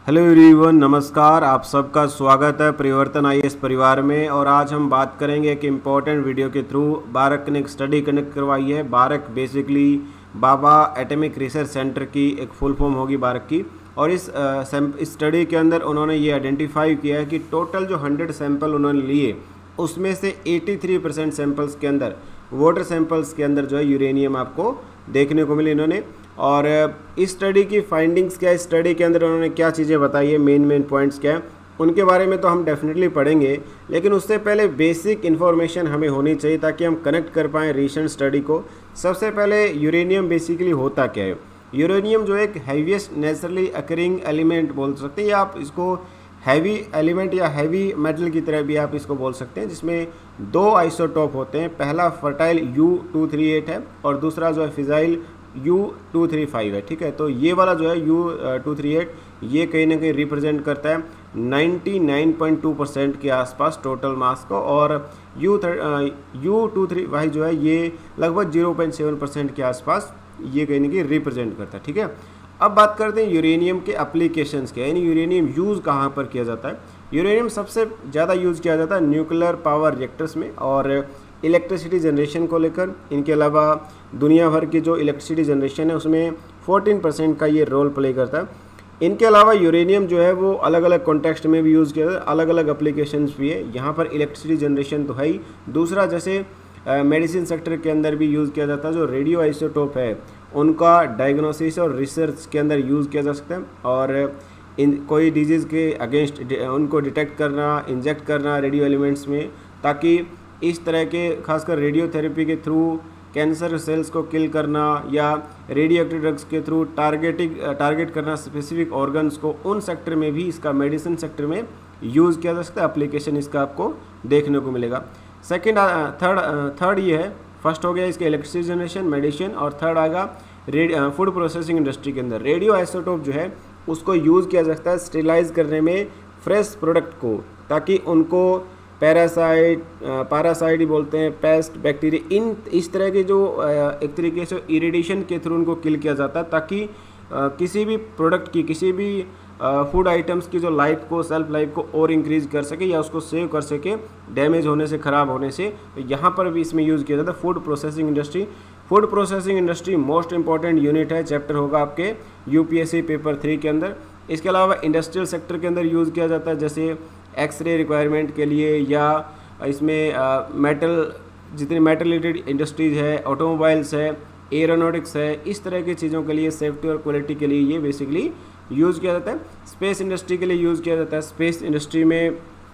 Hello everyone, नमस्कार। आप सबका स्वागत है परिवर्तन आईएएस परिवार में। और आज हम बात करेंगे एक इम्पॉर्टेंट वीडियो के थ्रू। बारक ने एक स्टडी कंडक्ट करवाई है। BARC basically Bhabha atomic research centre की एक फुल फॉर्म होगी बारक की। और इस स्टडी के अंदर उन्होंने ये आइडेंटिफाई किया है कि टोटल जो 100 सैंपल उन्होंने लिए उसमें से 83% सैंपल्स के अंदर, वाटर सैंपल्स के अंदर जो है यूरेनियम आपको देखने को मिले इन्होंने। और इस स्टडी की फाइंडिंग्स क्या है, इस स्टडी के अंदर उन्होंने क्या चीज़ें बताई है, मेन पॉइंट्स क्या है, उनके बारे में तो हम डेफिनेटली पढ़ेंगे। लेकिन उससे पहले बेसिक इन्फॉर्मेशन हमें होनी चाहिए ताकि हम कनेक्ट कर पाएँ रिसेंट स्टडी को। सबसे पहले यूरेनियम बेसिकली होता क्या है। यूरेनियम जो एक हैवीएस्ट नेचुरली अकरिंग एलिमेंट बोल सकते हैं, या आप इसको हैवी एलिमेंट या हैवी मेटल की तरह भी आप इसको बोल सकते हैं, जिसमें दो आइसोटोप होते हैं। पहला फर्टाइल U238 है और दूसरा जो है फिजाइल U235 है। ठीक है, तो ये वाला जो है U238 ये कहीं ना कहीं रिप्रेजेंट करता है 99.2% के आसपास टोटल मास को, और U235 जो है ये लगभग 0.7% के आसपास ये कहीं ना कहीं रिप्रेजेंट करता है। ठीक है, अब बात करते हैं यूरेनियम के एप्लीकेशंस के, यानी यूरेनियम यूज़ कहाँ पर किया जाता है। यूरेनियम सबसे ज़्यादा यूज़ किया जाता है न्यूक्लियर पावर रिएक्टर्स में और इलेक्ट्रिसिटी जनरेशन को लेकर। इनके अलावा दुनिया भर की जो इलेक्ट्रिसिटी जनरेशन है उसमें 14% का ये रोल प्ले करता है। इनके अलावा यूरेनियम जो है वो अलग अलग कॉन्टेक्स्ट में भी यूज़ किया जाता है, अलग अलग एप्लीकेशंस भी है। यहाँ पर इलेक्ट्रिसिटी जनरेशन तो है ही, दूसरा जैसे मेडिसिन सेक्टर के अंदर भी यूज़ किया जाता है। जो रेडियो आइसोटोप है उनका डायग्नोसिस और रिसर्च के अंदर यूज़ किया जा सकता है, और कोई डिजीज़ के अगेंस्ट उनको डिटेक्ट करना, इंजेक्ट करना रेडियो एलिमेंट्स में, ताकि इस तरह के खासकर रेडियोथेरेपी के थ्रू कैंसर सेल्स को किल करना या रेडियो एक्टिव ड्रग्स के थ्रू टारगेट करना स्पेसिफिक ऑर्गन्स को, उन सेक्टर में भी इसका मेडिसिन सेक्टर में यूज़ किया जा सकता है। एप्लीकेशन इसका आपको देखने को मिलेगा। थर्ड ये है, फर्स्ट हो गया इसके इलेक्ट्रिसिटी जनरेशन, मेडिसिन, और थर्ड आएगा फूड प्रोसेसिंग इंडस्ट्री के अंदर। रेडियो आइसोटोप जो है उसको यूज़ किया जा सकता है स्टेरिलाइज करने में फ्रेश प्रोडक्ट को, ताकि उनको पैरासाइट ही बोलते हैं, पेस्ट, बैक्टीरिया, इस तरह के जो एक तरीके से इरिडेशन के थ्रू उनको किल किया जाता है, ताकि किसी भी प्रोडक्ट की, किसी भी फूड आइटम्स की जो लाइफ को, सेल्फ लाइफ को और इंक्रीज कर सके या उसको सेव कर सके डैमेज होने से, ख़राब होने से। तो यहाँ पर भी इसमें यूज़ किया जाता है food processing industry. Food processing industry most important unit है, चैप्टर होगा आपके UPSC पेपर 3 के अंदर। इसके अलावा इंडस्ट्रियल सेक्टर के अंदर यूज़ किया जाता है, जैसे एक्सरे रिक्वायरमेंट के लिए, या इसमें जितनी मेटल रिलेटेड इंडस्ट्रीज है, ऑटोमोबाइल्स है, एरोनॉटिक्स है, इस तरह की चीज़ों के लिए, सेफ्टी और क्वालिटी के लिए ये बेसिकली यूज़ किया जाता है। स्पेस इंडस्ट्री के लिए यूज़ किया जाता है। स्पेस इंडस्ट्री में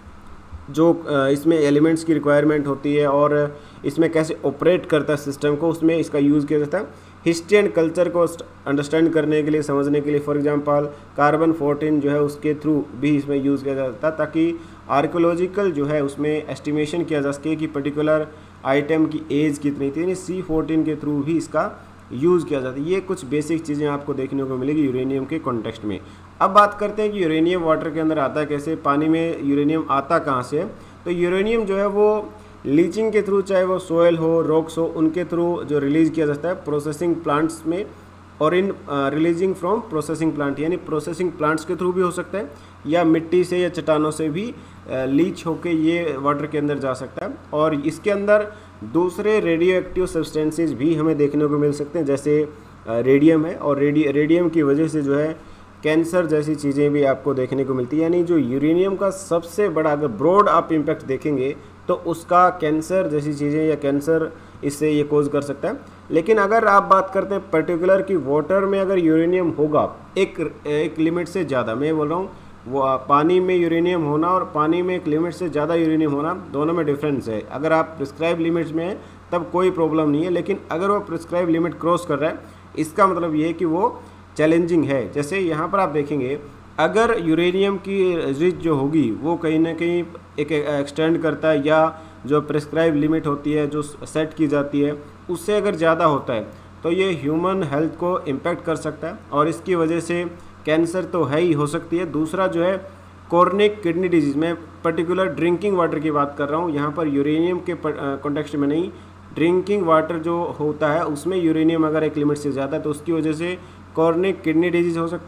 जो इसमें एलिमेंट्स की रिक्वायरमेंट होती है और इसमें कैसे ऑपरेट करता है सिस्टम को, उसमें इसका यूज़ किया जाता है। हिस्ट्री एंड कल्चर को अंडरस्टैंड करने के लिए, समझने के लिए, फॉर एग्जांपल कार्बन 14 जो है उसके थ्रू भी इसमें यूज़ किया जाता है, ताकि आर्कियोलॉजिकल जो है उसमें एस्टिमेशन किया जा सके कि पर्टिकुलर आइटम की एज कितनी थी। C14 के थ्रू भी इसका यूज़ किया जाता है। ये कुछ बेसिक चीज़ें आपको देखने को मिलेगी यूरेनियम के कॉन्टेक्स्ट में। अब बात करते हैं कि यूरेनियम वाटर के अंदर आता है कैसे, पानी में यूरेनियम आता कहाँ से है। तो यूरेनियम जो है वो लीचिंग के थ्रू, चाहे वो सोयल हो, रॉक्स हो, उनके थ्रू जो रिलीज़ किया जाता है प्रोसेसिंग प्लांट्स में, और in releasing from processing plant, यानी प्रोसेसिंग प्लांट्स के थ्रू भी हो सकता है, या मिट्टी से या चट्टानों से भी लीच होके ये वाटर के अंदर जा सकता है। और इसके अंदर दूसरे रेडियो एक्टिव सब्सटेंसेज भी हमें देखने को मिल सकते हैं, जैसे रेडियम है, और रेडियम की वजह से जो है कैंसर जैसी चीज़ें भी आपको देखने को मिलती है। यानी जो यूरेनियम का सबसे बड़ा, अगर ब्रॉड आप इम्पैक्ट देखेंगे तो उसका कैंसर जैसी चीज़ें, या कैंसर इससे ये कोज कर सकता है। लेकिन अगर आप बात करते हैं पर्टिकुलर कि वाटर में अगर यूरेनियम होगा एक लिमिट से ज़्यादा, मैं बोल रहा हूँ वो पानी में यूरेनियम होना और पानी में एक लिमिट से ज़्यादा यूरेनियम होना, दोनों में डिफरेंस है। अगर आप प्रिस्क्राइब लिमिट्स में हैं तब कोई प्रॉब्लम नहीं है, लेकिन अगर वो प्रिस्क्राइब लिमिट क्रॉस कर रहा है, इसका मतलब ये है कि वो चैलेंजिंग है। जैसे यहाँ पर आप देखेंगे, अगर यूरेनियम की रिच जो होगी वो कहीं ना कहीं एक एक्सटेंड करता है, या जो प्रिस्क्राइब लिमिट होती है जो सेट की जाती है उससे अगर ज़्यादा होता है, तो ये ह्यूमन हेल्थ को इम्पेक्ट कर सकता है, और इसकी वजह से कैंसर तो है ही हो सकती है। दूसरा जो है कॉर्निक किडनी डिजीज़, में पर्टिकुलर ड्रिंकिंग वाटर की बात कर रहा हूँ, यहाँ पर यूरेनियम के कॉन्टेक्स्ट में नहीं, ड्रिंकिंग वाटर जो होता है उसमें यूरेनियम अगर एक लिमिट से ज़्यादा है तो उसकी वजह से कॉर्निक किडनी डिजीज़ हो सकते हैं।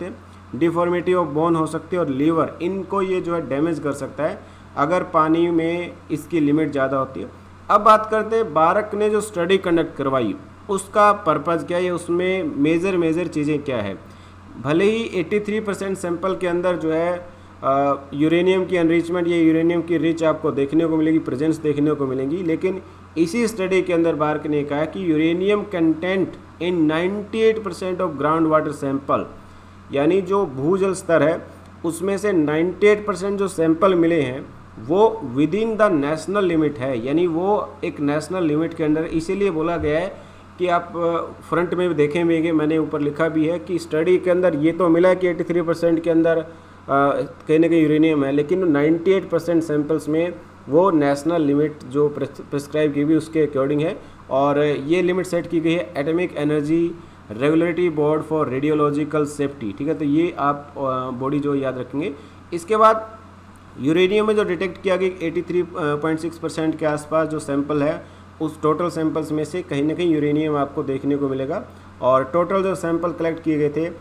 डिफॉर्मिटी ऑफ बोन हो सकती है और लीवर, इनको ये जो है डैमेज कर सकता है अगर पानी में इसकी लिमिट ज़्यादा होती है। अब बात करते हैं बारक ने जो स्टडी कंडक्ट करवाई उसका पर्पज़ क्या है, उसमें मेजर चीज़ें क्या है। भले ही 83% सैंपल के अंदर जो है यूरेनियम की एनरिचमेंट या यूरेनियम की रिच आपको देखने को मिलेगी, प्रेजेंस देखने को मिलेगी, लेकिन इसी स्टडी के अंदर बार्क ने कहा कि uranium content in 98% of ground water sample, यानी जो भूजल स्तर है उसमें से 98% जो सैंपल मिले हैं वो within the national limit है, यानी वो एक नेशनल लिमिट के अंदर। इसीलिए बोला गया है कि आप फ्रंट में भी देखेंगे, मैंने ऊपर लिखा भी है कि स्टडी के अंदर ये तो मिला कि 83% के अंदर कहीं ना कहीं यूरेनियम है, लेकिन 98% सैंपल्स में वो नेशनल लिमिट जो प्रिस्क्राइब की हुई उसके अकॉर्डिंग है। और ये लिमिट सेट की गई है atomic energy regulatory board for radiological safety, ठीक है। तो ये आप बॉडी जो याद रखेंगे। इसके बाद यूरेनियम में जो डिटेक्ट किया गया 83.6% के आसपास जो सैंपल है उस टोटल सैंपल्स में से कहीं ना कहीं यूरेनियम आपको देखने को मिलेगा। और टोटल जो सैंपल कलेक्ट किए गए थे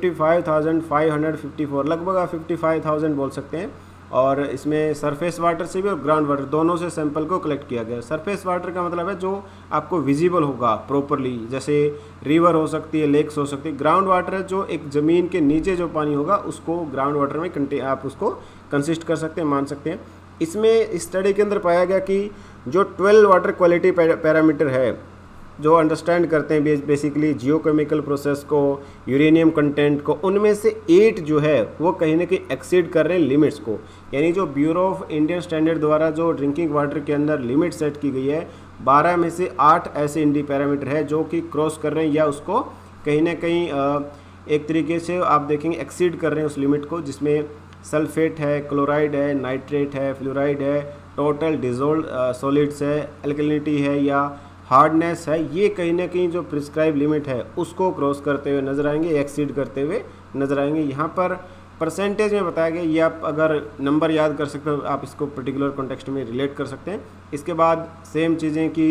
55,554, लगभग 55,000 बोल सकते हैं। और इसमें सरफेस वाटर से भी और ग्राउंड वाटर दोनों से सैंपल को कलेक्ट किया गया। सरफेस वाटर का मतलब है जो आपको विजिबल होगा प्रॉपरली, जैसे रिवर हो सकती है, लेक्स हो सकती है। ग्राउंड वाटर है जो एक ज़मीन के नीचे जो पानी होगा उसको ग्राउंड वाटर में आप उसको कंसिस्ट कर सकते हैं, मान सकते हैं। इसमें इस स्टडी के अंदर पाया गया कि जो 12 वाटर क्वालिटी पैरामीटर है जो अंडरस्टैंड करते हैं बेसिकली जियोकेमिकल प्रोसेस को, यूरेनियम कंटेंट को, उनमें से 8 जो है वो कहीं ना कहीं एक्सीड कर रहे हैं लिमिट्स को। यानी जो ब्यूरो ऑफ इंडियन स्टैंडर्ड द्वारा जो ड्रिंकिंग वाटर के अंदर लिमिट सेट की गई है 12 में से 8 ऐसे इंडी पैरामीटर है जो कि क्रॉस कर रहे हैं या उसको कहीं ना कहीं एक तरीके से आप देखेंगे एक्सीड कर रहे हैं उस लिमिट को, जिसमें सल्फेट है, क्लोराइड है, नाइट्रेट है, फ्लोराइड है, टोटल डिजोल्व सॉलिड्स है, एल्कलिनिटी है या हार्डनेस है। ये कहीं ना कहीं जो प्रिस्क्राइब लिमिट है उसको क्रॉस करते हुए नजर आएंगे, एक्सीड करते हुए नजर आएंगे। यहाँ पर परसेंटेज में बताया गया, ये आप अगर नंबर याद कर सकते हो आप इसको पर्टिकुलर कॉन्टेक्स्ट में रिलेट कर सकते हैं। इसके बाद सेम चीज़ें कि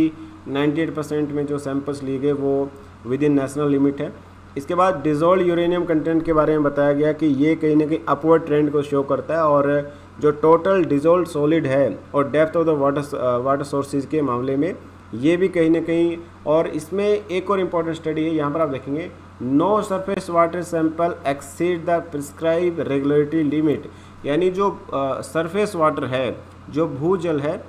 98% में जो सैंपल्स लिए गए वो विद इन नेशनल लिमिट है। इसके बाद डिजोल्व यूरेनियम कंटेंट के बारे में बताया गया कि ये कहीं ना कहीं अपवर्ड ट्रेंड को शो करता है। और जो टोटल डिजोल्व सॉलिड है और depth of the water sources के मामले में ये भी कहीं ना कहीं। और इसमें एक और इम्पॉर्टेंट स्टडी है, यहाँ पर आप देखेंगे no surface water sample exceed the prescribe regulatory limit, यानी जो सरफेस वाटर है, जो भूजल है,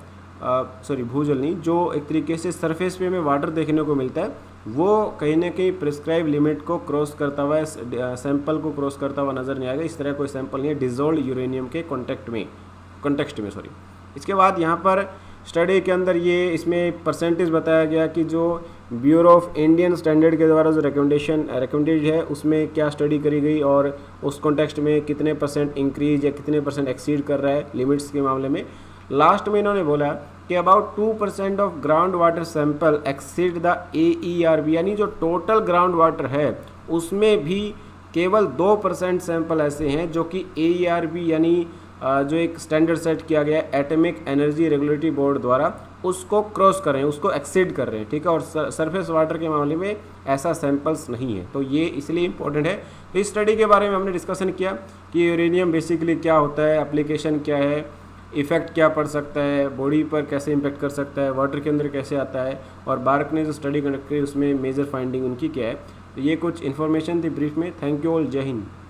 भूजल नहीं, जो एक तरीके से सरफेस पे में वाटर देखने को मिलता है वो कहीं ना कहीं प्रिस्क्राइब लिमिट को क्रॉस करता हुआ, सैंपल को क्रॉस करता हुआ नज़र नहीं आएगा। इस तरह कोई सैंपल नहीं है डिजोल्व यूरेनियम के कॉन्टेक्स्ट में सॉरी। इसके बाद यहाँ पर स्टडी के अंदर ये इसमें परसेंटेज बताया गया कि जो ब्यूरो ऑफ इंडियन स्टैंडर्ड के द्वारा जो रिकमेंडेड है उसमें क्या स्टडी करी गई और उस कॉन्टेक्स्ट में कितने परसेंट इंक्रीज या कितने परसेंट एक्सीड कर रहा है लिमिट्स के मामले में। लास्ट में इन्होंने बोला कि about 2% of ground water sample exceed the AERB, यानी जो टोटल ग्राउंड वाटर है उसमें भी केवल 2% सैंपल ऐसे हैं जो कि AERB यानी जो एक स्टैंडर्ड सेट किया गया एटॉमिक एनर्जी रेगुलेटरी बोर्ड द्वारा उसको क्रॉस कर रहे हैं, उसको एक्सीड कर रहे हैं, ठीक है। और सरफेस वाटर के मामले में ऐसा सैंपल्स नहीं है, तो ये इसलिए इम्पोर्टेंट है। तो इस स्टडी के बारे में हमने डिस्कशन किया कि यूरेनियम बेसिकली क्या होता है, एप्लीकेशन क्या है, इफेक्ट क्या पड़ सकता है, बॉडी पर कैसे इम्पेक्ट कर सकता है, वाटर के अंदर कैसे आता है, और बार्क ने जो स्टडी कंडक्ट की उसमें मेजर फाइंडिंग उनकी क्या है। तो ये कुछ इन्फॉर्मेशन थी ब्रीफ में। थैंक यू ऑल, जय हिंद।